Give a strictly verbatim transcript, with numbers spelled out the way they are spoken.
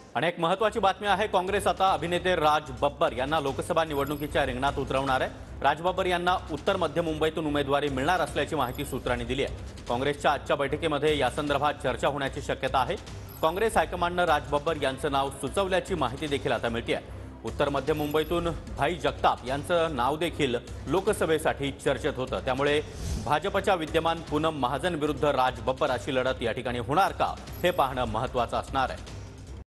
आणि एक महत्त्वाची बातमी आहे, काँग्रेस आता अभिनेते राज बब्बर यांना लोकसभा निवडणुकीच्या रिंगणात उतरवणार आहे। राज बब्बर यांना उत्तर मध्य मुंबईतून उमेदवारी मिळणार असल्याची माहिती सूत्रांनी दिली आहे। काँग्रेसच्या आजच्या बैठकीमध्ये या संदर्भात चर्चा होण्याची शक्यता आहे। काँग्रेस हायकमांडनं राज बब्बर यांचं नाव सुचवल्याची माहिती देखील आता मिळते आहे। उत्तर मध्य मुंबईतून भाई जगताप यांचं नाव देखील लोकसभेसाठी चर्चेत होतं। त्यामुळे भाजपच्या विद्यमान पूनम महाजन विरुद्ध राज बब्बर अशी लढत या ठिकाणी होणार का, हे पाहणं महत्त्वाचं असणार आहे।